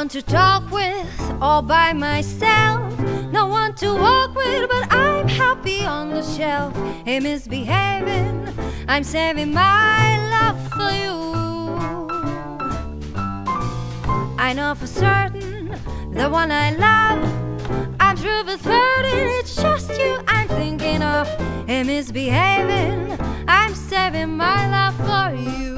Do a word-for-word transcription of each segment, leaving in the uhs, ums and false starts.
one to talk with all by myself, no one to walk with, but I'm happy on the shelf. Hey, misbehaving, I'm saving my love for you. I know for certain the one I love, I'm through with flirting, it's just you I'm thinking of. Hey, misbehaving, I'm saving my love for you.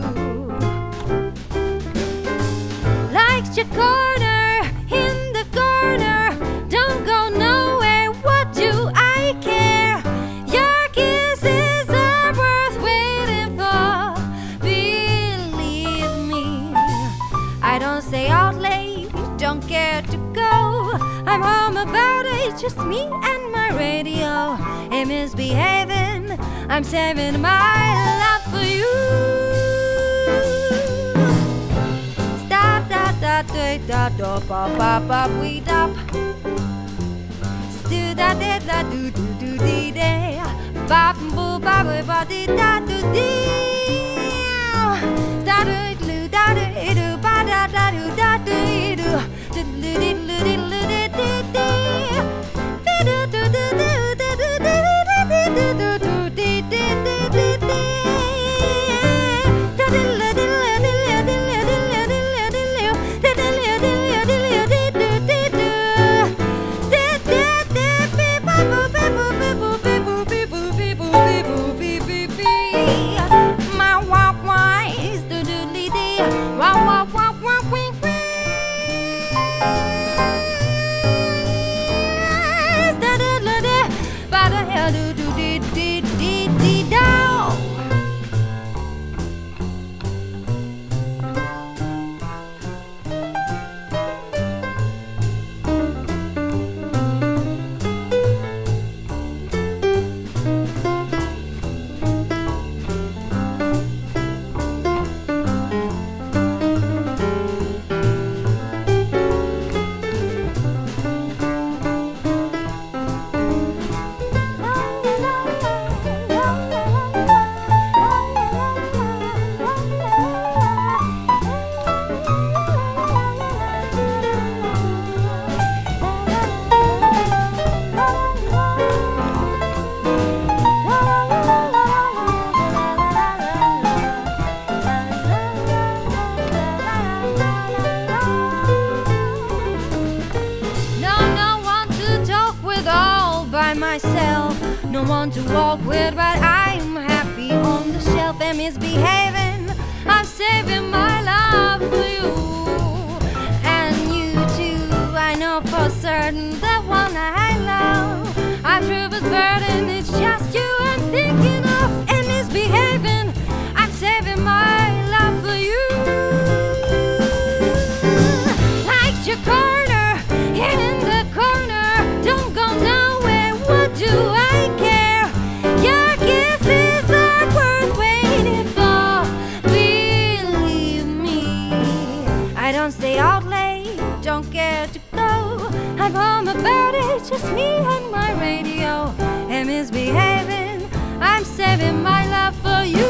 Likes your corner, in the corner, don't go nowhere, what do I care? Your kisses are worth waiting for, believe me. I don't stay out late, don't care to go, I'm home about it, just me and my radio. Hey, misbehaving, I'm saving my love for you. Da da da da ba ba ba we da. Stu da da da do do do dee day. Ba boo ba ba ba dee da do dee. Da do do da do do ba da da do da do do. Do do do do do do do do. Do do do do do do do do do do do dee dee dee dee dee. Myself, no one to walk with, but I'm happy on the shelf. And misbehaving, I'm saving my love for you. And you too, I know for certain the one I love, I'm through with burden, it's just you I'm thinking of. And misbehaving, I'm saving my love for you. Like your corner, in the corner, don't go now. Do I care? Your kisses are worth waiting for, believe me. I don't stay out late, don't care to go, I'm home about it, just me and my radio. And misbehaving, I'm saving my love for you.